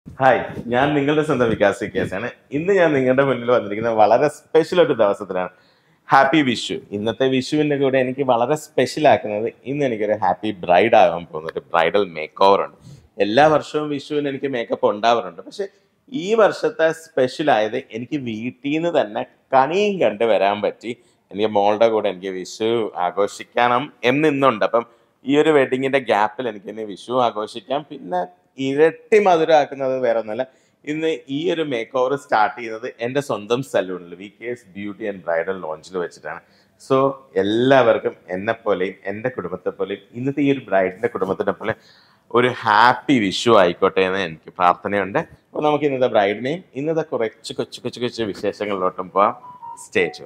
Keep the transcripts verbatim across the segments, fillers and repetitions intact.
Hi, ഞാൻ നിങ്ങളുടെ സ്വന്തം വികാസ് കേസാണ്. ഇന്ന് ഞാൻ നിങ്ങളുടെ മുന്നിൽ വന്നിരിക്കുന്നത് വളരെ സ്പെഷ്യൽ ഒരു ദിവസത്തിലാണ്. ഹാപ്പി വിഷു. ഇന്നത്തെ വിഷുവിൻ്റെ കൂടെ എനിക്ക് വളരെ സ്പെഷ്യൽ ആക്കുന്നത് ഇന്ന് എനിക്കൊരു ഹാപ്പി ബ്രൈഡ് ആകാൻ പോകുന്ന ഒരു ബ്രൈഡൽ മേക്ക് ഓവർ ഉണ്ട്. എല്ലാ വർഷവും വിഷുവിന് എനിക്ക് മേക്കപ്പ് ഉണ്ടാവാറുണ്ട്. പക്ഷെ ഈ വർഷത്തെ സ്പെഷ്യൽ ആയത് എനിക്ക് വീട്ടിൽ നിന്ന് തന്നെ കണിയും കണ്ട് വരാൻ പറ്റി. എനിക്ക് മോളുടെ കൂടെ എനിക്ക് വിഷു ആഘോഷിക്കണം എന്നിന്നുണ്ട്. അപ്പം ഈ ഒരു വെഡിങ്ങിന്റെ ഗ്യാപ്പിൽ എനിക്ക് ഇനി വിഷു ആഘോഷിക്കാം. പിന്നെ ഇരട്ടി മധുരമാക്കുന്നത് വേറെ ഒന്നുമല്ല, ഇന്ന് ഈ ഒരു മേക്ക് ഓവർ സ്റ്റാർട്ട് ചെയ്യുന്നത് എൻ്റെ സ്വന്തം സലൂണിൽ V K S beauty and bridal ലോഞ്ചിൽ വെച്ചിട്ടാണ്. സോ എല്ലാവർക്കും എന്നെപ്പോലെയും എൻ്റെ കുടുംബത്തെ പോലെയും ഇന്നത്തെ ഈ ഒരു ബ്രൈഡിൻ്റെ കുടുംബത്തിനെ പോലെ ഒരു ഹാപ്പി വിഷു ആയിക്കോട്ടെ എന്ന് എനിക്ക് പ്രാർത്ഥനയുണ്ട്. അപ്പോൾ നമുക്ക് ഇന്നത്തെ ബ്രൈഡിനെയും ഇന്നത്തെ കുറച്ച് കൊച്ചു കൊച്ചു കൊച്ചു വിശേഷങ്ങളിലോട്ടും പോവാം. സ്റ്റേജ്.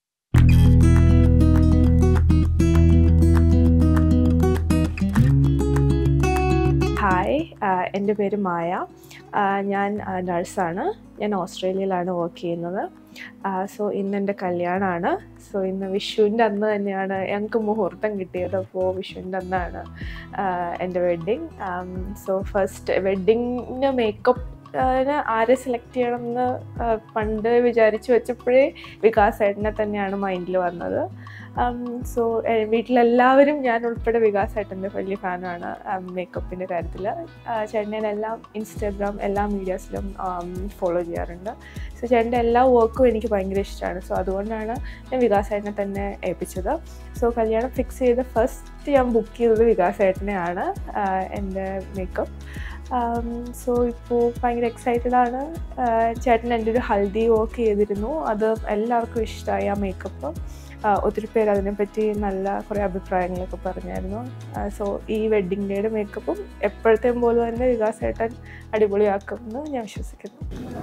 ഹായ്, എൻ്റെ പേര് മായ. ഞാൻ നഴ്സാണ്. ഞാൻ ഓസ്ട്രേലിയയിലാണ് വർക്ക് ചെയ്യുന്നത്. സോ ഇന്ന് എൻ്റെ കല്യാണമാണ്. സോ ഇന്ന് വിഷുവിൻ്റെ അന്ന് തന്നെയാണ് ഞങ്ങൾക്ക് മുഹൂർത്തം കിട്ടിയത്. അപ്പോൾ വിഷുവിൻ്റെ അന്നാണ് എൻ്റെ വെഡ്ഡിങ്. സോ ഫസ്റ്റ് വെഡ്ഡിങ്ങിന് മേക്കപ്പ് ആരെ സെലക്ട് ചെയ്യണം എന്ന് പണ്ട് വിചാരിച്ചു വെച്ചപ്പോഴേ വികാസ് ഏട്ടനെ തന്നെയാണ് മൈൻഡിൽ വന്നത്. സോ വീട്ടിലെല്ലാവരും ഞാൻ ഉൾപ്പെടെ വികാസ് ഏട്ടൻ്റെ വലിയ ഫാനാണ് മേക്കപ്പിൻ്റെ കാര്യത്തിൽ. ചേട്ടനെ എല്ലാം ഇൻസ്റ്റാഗ്രാം എല്ലാ മീഡിയാസിലും ഫോളോ ചെയ്യാറുണ്ട്. സോ ചേട്ടൻ്റെ എല്ലാ വർക്കും എനിക്ക് ഭയങ്കര ഇഷ്ടമാണ്. സോ അതുകൊണ്ടാണ് ഞാൻ വികാസ് ഏട്ടനെ തന്നെ ഏൽപ്പിച്ചത്. സോ കല്യാണം ഫിക്സ് ചെയ്ത് ഫസ്റ്റ് ഞാൻ ബുക്ക് ചെയ്തത് വികാസ് ഏട്ടനെയാണ് എൻ്റെ മേക്കപ്പ്. സോ ഇപ്പോൾ ഭയങ്കര എക്സൈറ്റഡ് ആണ്. ചേട്ടൻ എൻ്റെ ഒരു ഹൽദി വർക്ക് ചെയ്തിരുന്നു. അത് എല്ലാവർക്കും ഇഷ്ടമായി ആ മേക്കപ്പ്. ഒത്തിരി പേര് അതിനെപ്പറ്റി നല്ല കുറേ അഭിപ്രായങ്ങളൊക്കെ പറഞ്ഞായിരുന്നു. സോ ഈ വെഡ്ഡിങ് ഡേയുടെ മേക്കപ്പും എപ്പോഴത്തെയും പോലെ തന്നെ വികാസ് ഏട്ടൻ അടിപൊളിയാക്കുമെന്ന് ഞാൻ വിശ്വസിക്കുന്നു.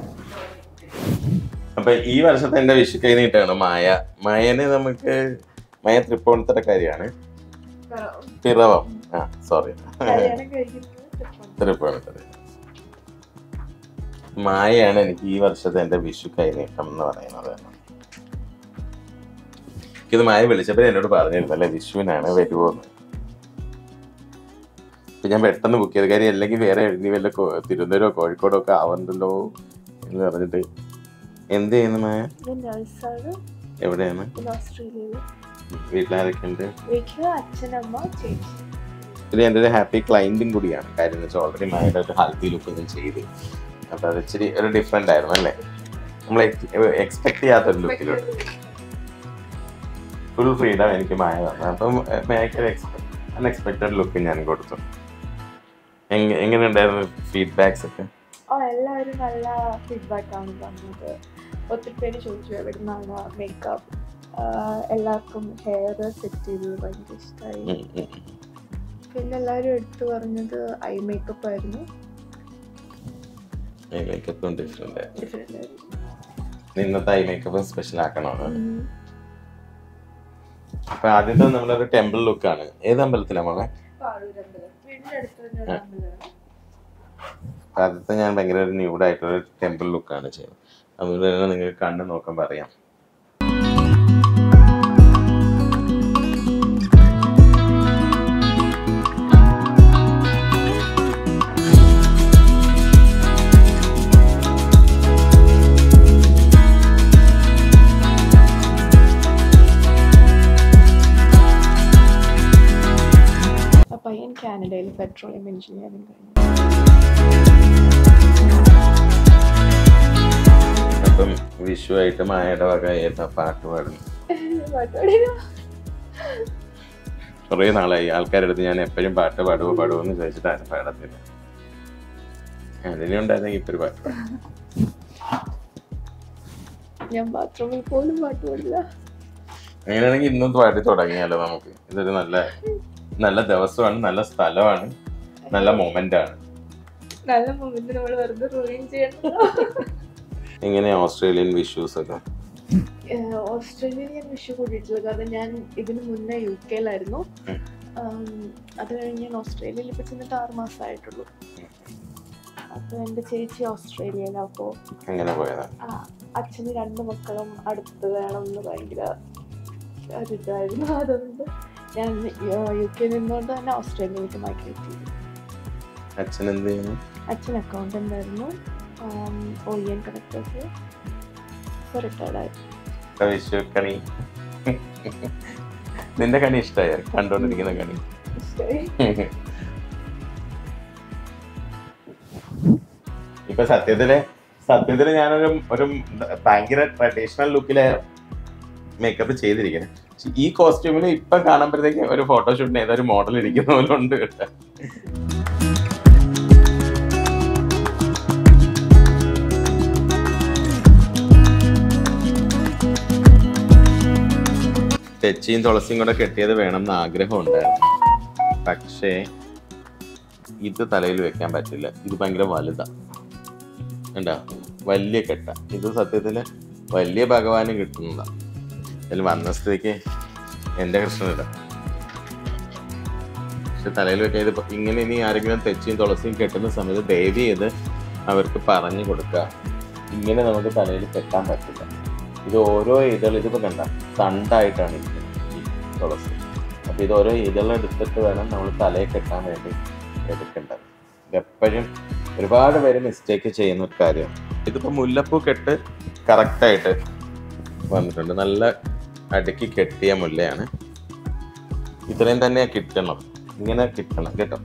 അപ്പൊ ഈ വർഷത്തെ എൻ്റെ വിഷു കൈ നീട്ടാണ് മായ. മായനെ നമുക്ക് മായ തൃപ്പൂണിത്തറക്കാരിയാണ്. പിറവം ആ സോറി തൃപ്പൂണിത്തറ. മായയാണ് എനിക്ക് ഈ വർഷത്തെ എൻ്റെ വിഷു കൈനീട്ടം എന്ന് പറയുന്നത്. എനിക്കിത് മായ വിളിച്ചപ്പോൾ എന്നോട് പറഞ്ഞിരുന്നു അല്ലെ വിഷുവിനാണ് വരുമോന്ന്. ഇപ്പൊ ഞാൻ പെട്ടെന്ന് ബുക്ക് ചെയ്ത കാര്യം, അല്ലെങ്കിൽ വേറെ എഴുതി വല്ല തിരുവനന്തപുരമോ കോഴിക്കോടോ ഒക്കെ ആവണ്ടല്ലോ എന്ന് പറഞ്ഞിട്ട്. എന്ത് ചെയ്യുന്നു മായ? എവിടെയാണ്? വീട്ടിലാരൊക്കെ ഉണ്ട്? ഇത് എൻ്റെ ഒരു ഹാപ്പി ക്ലൈൻറ്റും കൂടിയാണ്. കാര്യം എന്ന് വെച്ചാൽ ഓൾറെഡി മായുടെ ഒരു ഹൽദി ലുക്ക് ഞാൻ ചെയ്ത്. അപ്പം അത് ഇച്ചിരി ഒരു ഡിഫറെൻ്റ് ആയിരുന്നു അല്ലേ, നമ്മൾ എക്സ്പെക്ട് ചെയ്യാത്തൊരു ലുക്കിലോട്ട്. ഫുൾ ഫ്രീഡം എനിക്ക് മായ തന്നു. അപ്പം മായക്ക് ഒരു അൺഎക്സ്പെക്റ്റഡ് ലുക്ക് ഞാൻ കൊടുത്തു. എങ്ങനെ ഉണ്ടായിരുന്നു ഫീഡ്ബാക്സ് ഒക്കെ? എല്ലാവരും നല്ല ഫീഡ്ബാക്കാണ് തന്നത്. ഒത്തിരി പേര് ചോദിച്ചു എവിടെ നിന്നാണ് മേക്കപ്പ്. എല്ലാവർക്കും ഹെയർ സെറ്റ് ചെയ്തത് ഭയങ്കര ഇഷ്ടമായി. പിന്നെ എല്ലാവരും എടുത്തു പറഞ്ഞത് ഐ മേക്കപ്പ് ആയിരുന്നു. ഐ മേക്കപ്പും ഡിഫറെന്റ് ആയിരുന്നു. ഇന്നത്തെ ഐ മേക്കപ്പ് സ്പെഷ്യൽ ആക്കണമാണ്. അപ്പൊ ആദ്യത്തെ നമ്മളൊരു ടെമ്പിൾ ലുക്കാണ്. ഏത് അമ്പലത്തിലാണ് മോളെ? ആദ്യത്തെ ഞാൻ ഭയങ്കര ഒരു ന്യൂഡായിട്ടുള്ള ടെമ്പിൾ ലുക്കാണ് ചെയ്യുന്നത്. അതുകൊണ്ട് തന്നെ നിങ്ങൾക്ക് കണ്ണ് നോക്കാൻ പറയാം. പയ്യൻ കാനഡയിൽ പെട്രോളിയം എഞ്ചിനീയറിംഗ് കഴിഞ്ഞു. അപ്പം വിഷു ആയിട്ട് മായയുടെ വക ഏതാ പാട്ട് പാടുന്നു? കുറേ നാളായി ആൾക്കാരുടെ അടുത്ത് ഞാൻ എപ്പോഴും പാട്ട് പാടുവോ പാടുവോ എന്ന് ചോദിച്ചിട്ട് ആരും പാടത്തില്ല. അതിനുണ്ടായിരുന്നെങ്കിൽ ഇപ്പൊ ഒരു പാട്ട് പാടും. ഞാൻ ബാത്റൂമിൽ പോലും പാട്ട് പാടില്ല. അങ്ങനെയാണെങ്കിൽ ഇന്നും പാടി തുടങ്ങിയാലോ നമുക്ക്? ഇതൊരു നല്ല നല്ല ദിവസമാണ്, നല്ല സ്ഥലമാണ്, നല്ല മൊമെന്റ് ആണ്. നല്ല മൊമെന്റ് നമ്മൾ വെറുതെ റൂയിൻ ചെയ്യണം. എങ്ങനെയാ ഓസ്ട്രേലിയൻ വിഷൂസ് ഒക്കെ? ഓസ്ട്രേലിയയിൽ ഞാൻ വിഷു കൂടിയിട്ടില്ല. കാരണം ഞാൻ ഇതിന് മുന്നേ യു കെയിലായിരുന്നു. അത് കഴിഞ്ഞ് ഞാൻ ഓസ്ട്രേലിയയിൽ ഇപ്പൊ ചെന്നിട്ട് ആറ് മാസമായിട്ടുള്ളൂ. അപ്പൊ എന്റെ ചേച്ചി ഓസ്ട്രേലിയയിലാണ്. അപ്പോ എങ്ങനെ പോയതാ? അച്ഛന് രണ്ട് മക്കളും അടുത്ത് വേണം എന്ന് ഭയങ്കര ഒരിതായിരുന്നു. അതുകൊണ്ട് ഞാൻ യു കെ നിന്നുകൊണ്ട് തന്നെ ഓസ്ട്രേലിയയിലേക്ക് മൈഗ്രേറ്റ് ചെയ്തു. അച്ഛൻ എന്ത് ചെയ്യുന്നു? അച്ഛൻ അക്കൗണ്ടൻ്റ് ആയിരുന്നു. ഒ ഇ എൻ കണക്ടേഴ്സ് ഇപ്പോൾ റിട്ടയർഡായി. വിഷു കണി നിന്റെ കണി ഇഷ്ടമായ കണ്ടോണ്ടിരിക്കുന്ന കണി? ഇപ്പൊ സത്യത്തില് സത്യത്തില് ഞാനൊരു ഒരു ഭയങ്കര ട്രഡീഷണൽ ലുക്കില് മേക്കപ്പ് ചെയ്തിരിക്കുന്നത്. ഈ കോസ്റ്റ്യൂമിൽ ഇപ്പൊ കാണുമ്പോഴത്തേക്ക് ഒരു ഫോട്ടോഷൂട്ടിന് ഏതൊരു മോഡൽ ഇരിക്കുന്ന പോലെ ഉണ്ട് കേട്ടോ. തെച്ചിയും തുളസിയും കൂടെ കെട്ടിയത് വേണം എന്ന് ആഗ്രഹം ഉണ്ടായിരുന്നു. പക്ഷേ ഇത് തലയിൽ വെക്കാൻ പറ്റില്ല. ഇത് ഭയങ്കര വലുതാ, എന്താ വലിയ കെട്ട. ഇത് സത്യത്തില് വലിയ ഭഗവാന് കിട്ടുന്നതാ. അതിൽ വന്ന സ്ഥിതിക്ക് എൻ്റെ കൃഷ്ണനില്ല. പക്ഷെ തലയിൽ വെക്കാൻ ഇത് ഇങ്ങനെ ഇനി ആരെങ്കിലും തെച്ചിയും തുളസിയും കെട്ടുന്ന സമയത്ത് ദയവ് ചെയ്ത് അവർക്ക് പറഞ്ഞു കൊടുക്കുക, ഇങ്ങനെ നമുക്ക് തലയിൽ കെട്ടാൻ പറ്റില്ല. ഇത് ഓരോ ഇതൾ ഇതിപ്പോൾ കണ്ട തണ്ടായിട്ടാണ് ഇരിക്കുന്നത് ഈ തുളസി. അപ്പോൾ ഇത് ഓരോ ഇതളെടുത്തിട്ട് വേണം നമ്മൾ തലയിൽ കെട്ടാൻ വേണ്ടി എടുക്കേണ്ടത്. എപ്പോഴും ഒരുപാട് പേര് മിസ്റ്റേക്ക് ചെയ്യുന്ന ഒരു കാര്യമാണ്. ഇതിപ്പോൾ മുല്ലപ്പൂ കെട്ട് കറക്റ്റായിട്ട് വന്നിട്ടുണ്ട്. നല്ല അടുക്കി കെട്ടിയ മുല്ലയാണ്. ഇത്രയും തന്നെ കിട്ടണം, ഇങ്ങനെ കിട്ടണം കേട്ടോ.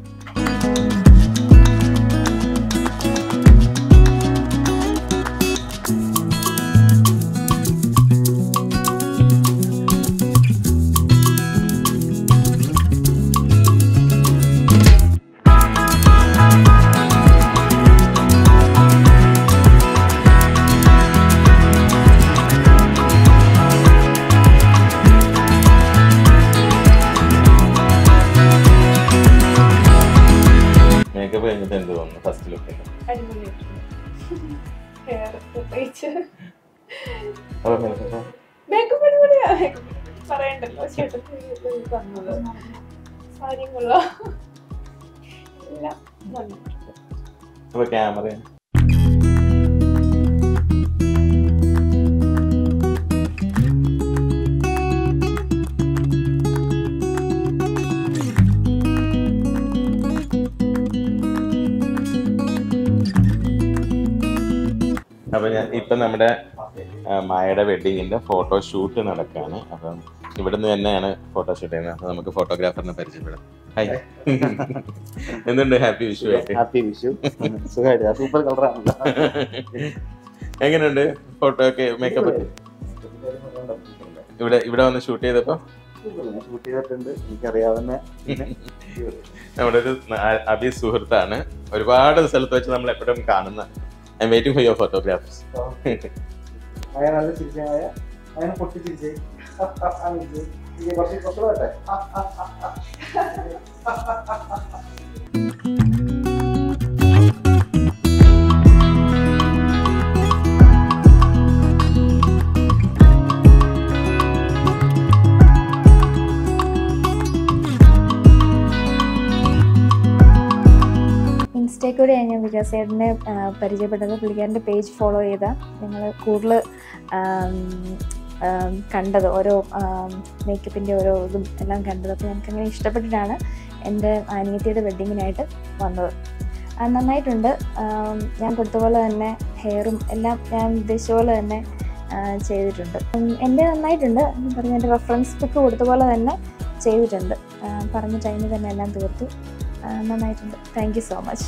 എന്ത് തോന്നുന്നു ഫസ്റ്റ് ലുക്കിൽ? പറയണ്ടല്ലോ, തന്നത് കാര്യങ്ങളോ എല്ലാം വന്നിട്ടുണ്ട്. അപ്പൊ ക്യാമറ അപ്പം ഞാൻ ഇപ്പം നമ്മുടെ മായയുടെ വെഡിങ്ങിൻ്റെ ഫോട്ടോ ഷൂട്ട് നടക്കുകയാണ്. അപ്പം ഇവിടുന്ന് തന്നെയാണ് ഫോട്ടോ ഷൂട്ട് ചെയ്യുന്നത്. അപ്പം നമുക്ക് ഫോട്ടോഗ്രാഫറിനെ പരിചയപ്പെടാം. ഹായ്, എന്തുണ്ട്? ഹാപ്പി വിഷു ആയിട്ട്. ഹാപ്പി വിഷു. സുഖമായിട്ട്, സൂപ്പർ കളറാണല്ലോ. എങ്ങനെയുണ്ട് ഫോട്ടോ ഒക്കെ, മേക്കപ്പ്? ഇവിടെ ഇവിടെ വന്ന് ഷൂട്ട് ചെയ്തപ്പോൾ ഷൂട്ട് ചെയ്തിട്ടുണ്ട്. എനിക്കറിയാവുന്ന നമ്മുടെ ഒരു അഭി സുഹൃത്താണ്. ഒരുപാട് സ്ഥലത്ത് വെച്ച് നമ്മൾ എപ്പോഴും കാണുന്ന. I'm waiting for your photographs. അയ നല്ല ചിരിച്ചായ അയനെ പൊട്ടി ചിരിച്ചേ. കുറച്ച് കുറച്ച് വേട്ടെ. ഇൻസ്റ്റയിൽ കൂടെയാണ് ഞാൻ വികാസ് ചേട്ടനെ പരിചയപ്പെട്ടത്. പുള്ളിക്കാരൻ്റെ പേജ് ഫോളോ ചെയ്താൽ ഞങ്ങൾ കൂടുതൽ കണ്ടത്, ഓരോ മേക്കപ്പിൻ്റെ ഓരോ ഇതും എല്ലാം കണ്ടത്. അപ്പോൾ ഞങ്ങൾക്കങ്ങനെ ഇഷ്ടപ്പെട്ടിട്ടാണ് എൻ്റെ അനിയത്തിയുടെ വെഡ്ഡിങ്ങിനായിട്ട് വന്നത്. നന്നായിട്ടുണ്ട്. ഞാൻ കൊടുത്ത പോലെ തന്നെ ഹെയറും എല്ലാം ഞാൻ ഉദ്ദേശിച്ച പോലെ തന്നെ ചെയ്തിട്ടുണ്ട്. എൻ്റെ നന്നായിട്ടുണ്ട്. പറഞ്ഞ എൻ്റെ റെഫറൻസ് ബുക്ക് കൊടുത്ത പോലെ തന്നെ ചെയ്തിട്ടുണ്ട്. പറഞ്ഞ ടൈമിൽ തന്നെ എല്ലാം തീർത്തു. നന്നായിട്ടുണ്ട്. Thank you so much.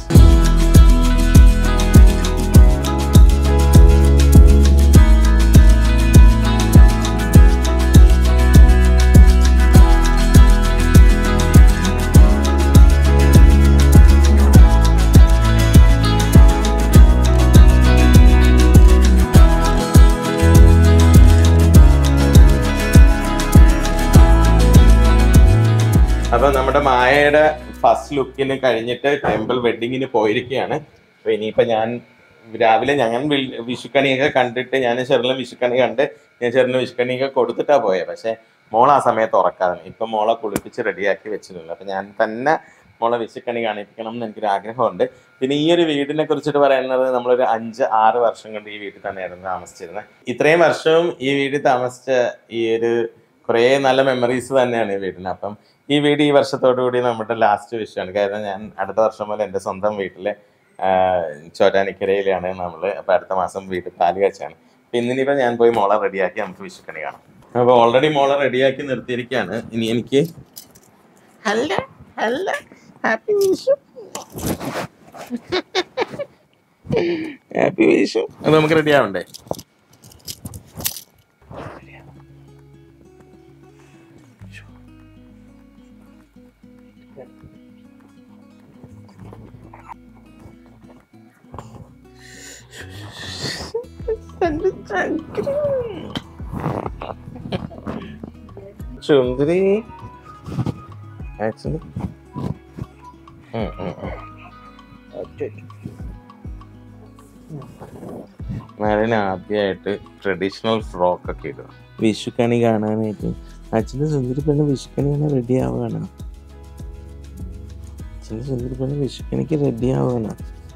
അപ്പൊ നമ്മുടെ മായയുടെ ഫസ്റ്റ് ലുക്കിന് കഴിഞ്ഞിട്ട് ടെമ്പിൾ വെഡിങ്ങിന് പോയിരിക്കുകയാണ്. അപ്പൊ ഇനിയിപ്പോ ഞാൻ രാവിലെ ഞങ്ങൾ വിഷുക്കണിയൊക്കെ കണ്ടിട്ട് ഞാൻ ചെറുലും വിഷുക്കണി കണ്ട് ഞാൻ ചെറുലും വിഷുക്കണിയൊക്കെ കൊടുത്തിട്ടാ പോയത്. പക്ഷെ മോൾ ആ സമയത്ത് ഉറക്കാതെ ഇപ്പൊ മോളെ കുളിപ്പിച്ച് റെഡിയാക്കി വെച്ചിട്ടുണ്ട്. അപ്പൊ ഞാൻ തന്നെ മോളെ വിഷുക്കണി കാണിപ്പിക്കണം എന്ന് എനിക്കൊരു ആഗ്രഹമുണ്ട്. പിന്നെ ഈ ഒരു വീടിനെ കുറിച്ചിട്ട് പറയുന്നത്, നമ്മളൊരു അഞ്ച് ആറ് വർഷം കൊണ്ട് ഈ വീട്ടിൽ തന്നെയായിരുന്നു താമസിച്ചിരുന്നത്. ഇത്രയും വർഷവും ഈ വീട്ടിൽ താമസിച്ച ഈ ഒരു കുറേ നല്ല മെമ്മറീസ് തന്നെയാണ് ഈ വീടിന്. അപ്പം ഈ വീട് ഈ വർഷത്തോടു കൂടി നമ്മുടെ ലാസ്റ്റ് വിഷയമാണ്. കാരണം ഞാൻ അടുത്ത വർഷം പോലെ എൻ്റെ സ്വന്തം വീട്ടിൽ ചോറ്റാനിക്കരയിലാണ് നമ്മൾ. അപ്പോൾ അടുത്ത മാസം വീട്ടിൽ പാല് കാച്ചാണ്. അപ്പം ഇന്നിനിപ്പോൾ ഞാൻ പോയി മോളെ റെഡിയാക്കി നമുക്ക് വിഷുക്കണി കാണാം. അപ്പോൾ ഓൾറെഡി മോളെ റെഡിയാക്കി നിർത്തിയിരിക്കുകയാണ്. ഇനി എനിക്ക് ഹല്ല ഹല്ല ഹാപ്പി വിഷു ഹാപ്പി വിഷു. അത് നമുക്ക് റെഡി ആവണ്ടേ? ചുന്ദരി ആക്ച്വലി നാരായണ ആദ്യമായിട്ട് ട്രഡീഷണൽ ഫ്രോക്ക് ഒക്കെ ഇടുക വിഷുക്കണി കാണാനായിട്ട്. അച്ഛൻ്റെ സുന്ദരി പെണ്ണ് വിഷുക്കണി കാണാൻ റെഡി ആവുകയാണ്. അച്ഛൻ്റെ സുന്ദരി പെണ്ണ് വിഷുക്കണിക്ക് റെഡി ആവുകയാണ്.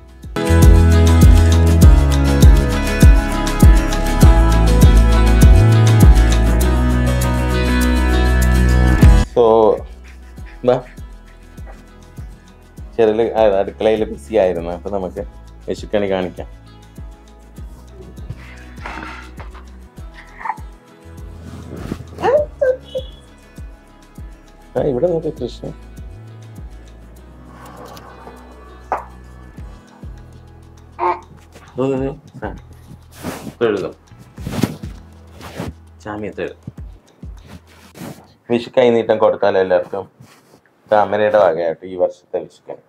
സോ ചെറിയ അടുക്കളയിൽ ബിസി ആയിരുന്നു. അപ്പൊ നമുക്ക് വിഷുക്കണി കാണിക്കാം. ആ ഇവിടെ നോക്കി കൃഷ്ണ. എഴുതും ജാമ്യത്ത് എഴുതും. വിഷു കൈ നീട്ടം കൊടുത്താലോ എല്ലാവർക്കും. താമരയുടെ വകയായിട്ട് ഈ വർഷത്തെ വിഷുക്കണി.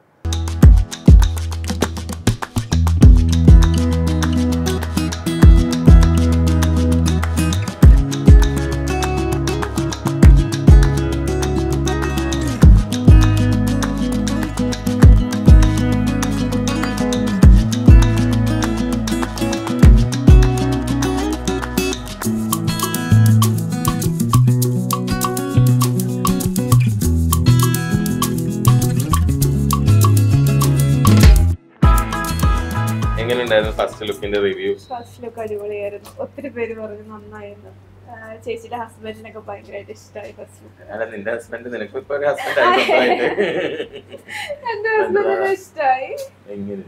എങ്ങനെയുണ്ടായിരുന്നു ഫസ്റ്റ് ലുക്കിന്റെ റിവ്യൂ? ഫസ്റ്റ് ലുക്ക് അടിപൊളിയായിരുന്നു. ഒത്തിരി പേര് പറഞ്ഞു നന്നായിരുന്നു. ചേച്ചിയുടെ ഹസ്ബൻഡിനൊക്കെ ഭയങ്കരമായിട്ട് ഇഷ്ടമായി ഫസ്റ്റ് ലുക്ക്. അല്ല നിന്റെ ഹസ്ബൻഡ് നിനക്ക് ഇപ്പൊ ഒരു ഹസ്ബൻഡ് ആയിട്ട് എന്റെ ഹസ്ബൻഡിനെ ഇഷ്ടമായി. എങ്ങനെ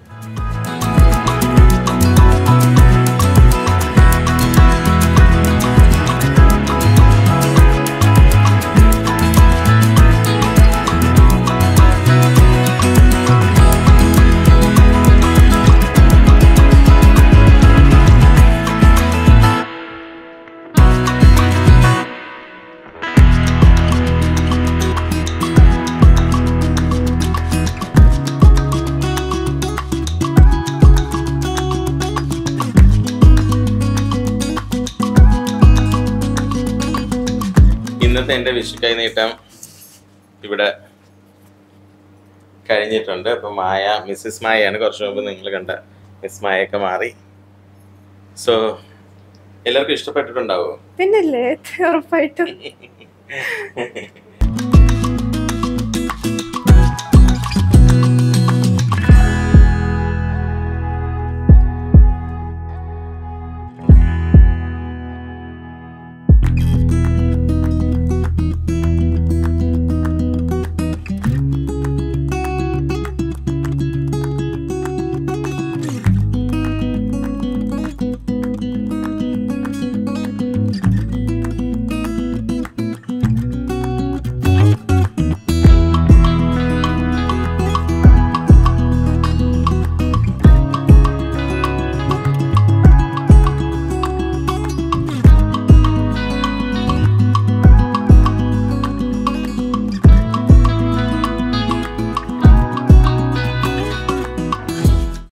ഇന്നത്തെ എൻ്റെ വിഷു കൈ നീട്ടം ഇവിടെ കഴിഞ്ഞിട്ടുണ്ട്. അപ്പം മായ മിസ്സിസ് മായയാണ്. കുറച്ച് മുമ്പ് നിങ്ങൾ കണ്ട മിസ് മായൊക്കെ മാറി. സോ എല്ലാവർക്കും ഇഷ്ടപ്പെട്ടിട്ടുണ്ടാവുമോ? പിന്നല്ലേ, ഉറപ്പായിട്ടും.